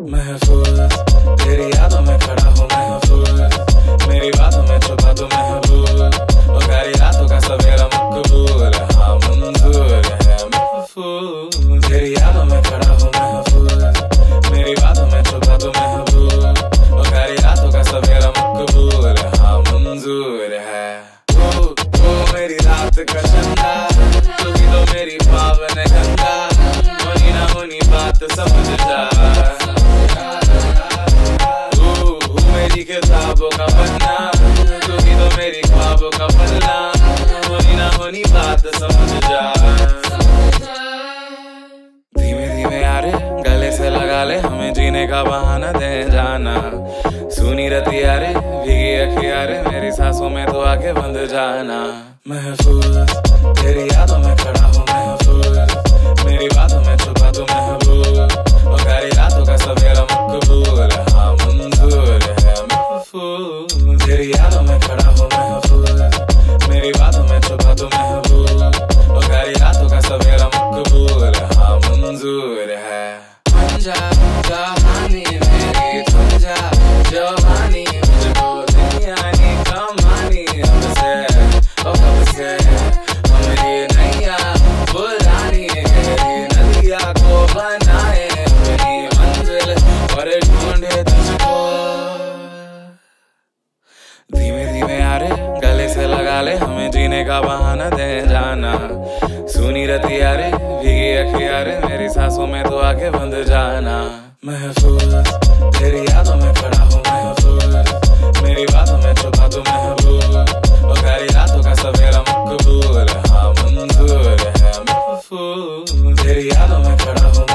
महफूज तेरी यादों में खड़ा हूँ महफूज, मेरी बातों में छुपा तू महबूब, और प्यारी रातों का सवेरा मकबूल, हाँ मंजूर है महफूज। तेरी यादों में खड़ा हूँ महफूज, मेरी बातों में छुपा तू महबूब, और प्यारी रातों का सवेरा मकबूल, हाँ मंजूर है। वो मेरी रात का चंदा, तू भी तो मेरी पावन गंगा, होनी ना होनी बात समझ जा। मेरी किताबों का पन्ना, तू भी तो मेरी ख्वाबों का पन्ना, होनी ना होनी बात समझ जा। धीमे धीमे यारे गले से लगा ले, हमें जीने का बहाना दे जाना। सुनी रती यारे भीगी अखियां रे, मेरी सांसों में तो आके बंध जाना। महफूज तेरी यादों में खड़ा हूँ महफूज, मेरी बातों में छुपा तू महबूब, और प्यारी रातों का सवेरा मकबूल, हाँ मंजूर है महफूज। तेरी यादों में खड़ा हूँ महफूज, मेरी बातों में छुपा तू महबूब, और प्यारी रातों का सवेरा मकबूल, हाँ मंजूर है। बन जा कहानी मेरी, थम जा जवानी, मुझको दुनिया की कमानी, हमसे और कब से हमारी नैया बुलानी, गहरी नदिया को बनाए अपनी मंजिल और ढूंढे तुझको। धीमे धीमे यारे गले से लगा ले, हमें जीने का बहाना दे जाना। सुनी रती यारे भीगी अखियां रे, मेरी सांसों में तो आके बंध जाना। महफूज तेरी यादों में खड़ा हूँ महफूज, मेरी बातों में छुपा तू महबूब, और प्यारी रातों का सवेरा मकबूल, हाँ मंजूर है महफूज। तेरी यादों में खड़ा हूँ